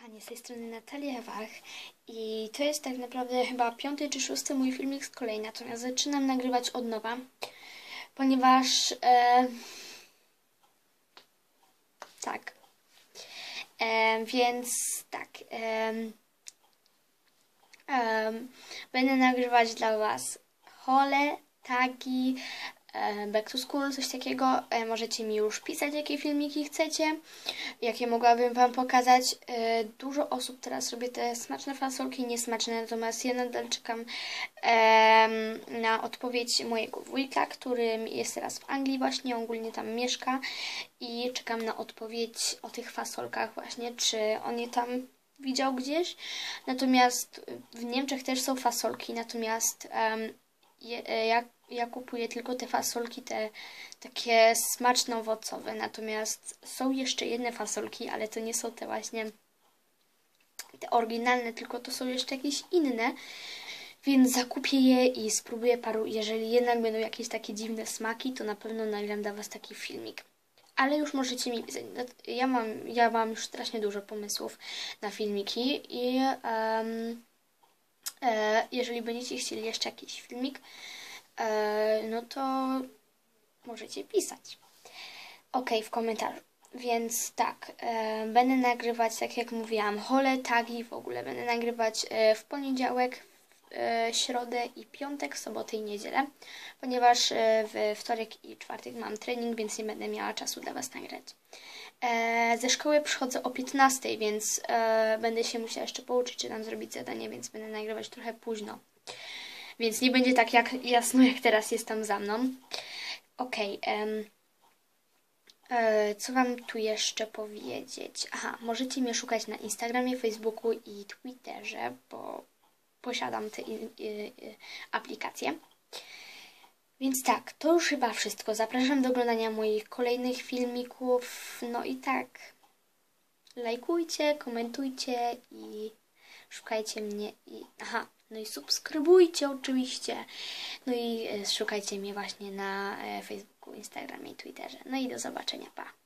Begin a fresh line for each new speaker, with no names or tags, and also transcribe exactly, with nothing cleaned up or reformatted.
kochani, z tej strony Natalia Wach i to jest tak naprawdę chyba piąty czy szósty mój filmik z kolei, natomiast zaczynam nagrywać od nowa, ponieważ e, tak, e, więc tak, e, e, będę nagrywać dla Was haule, tagi, back to school, coś takiego. Możecie mi już pisać, jakie filmiki chcecie, jakie mogłabym Wam pokazać. Dużo osób teraz robi te smaczne fasolki, niesmaczne, natomiast ja nadal czekam na odpowiedź mojego wujka, który jest teraz w Anglii właśnie, ogólnie tam mieszka i czekam na odpowiedź o tych fasolkach właśnie, czy on je tam widział gdzieś. Natomiast w Niemczech też są fasolki, natomiast jak ja kupuję tylko te fasolki, te takie smaczne, owocowe. Natomiast są jeszcze jedne fasolki, ale to nie są te właśnie te oryginalne, tylko to są jeszcze jakieś inne. Więc zakupię je i spróbuję paru. Jeżeli jednak będą jakieś takie dziwne smaki, to na pewno nagram dla Was taki filmik. Ale już możecie mi pisać. Ja mam, ja mam już strasznie dużo pomysłów na filmiki i um, e, jeżeli będziecie chcieli jeszcze jakiś filmik, no to możecie pisać. Ok, w komentarzu. Więc tak, e, będę nagrywać, tak jak mówiłam, haule, tagi, w ogóle będę nagrywać e, w poniedziałek, w e, środę i piątek, sobotę i niedzielę, ponieważ e, w wtorek i czwartek mam trening, więc nie będę miała czasu dla Was nagrać. E, ze szkoły przychodzę o piętnastej, więc e, będę się musiała jeszcze pouczyć, czy tam zrobić zadanie, więc będę nagrywać trochę późno. Więc nie będzie tak jak jasno, jak teraz jest tam za mną. Okej. Okay, um, e, co Wam tu jeszcze powiedzieć? Aha, możecie mnie szukać na Instagramie, Facebooku i Twitterze, bo posiadam te i, i, i, aplikacje. Więc tak, to już chyba wszystko. Zapraszam do oglądania moich kolejnych filmików. No i tak, lajkujcie, komentujcie i szukajcie mnie. I aha. No i subskrybujcie oczywiście. No i szukajcie mnie właśnie na Facebooku, Instagramie i Twitterze. No i do zobaczenia. Pa!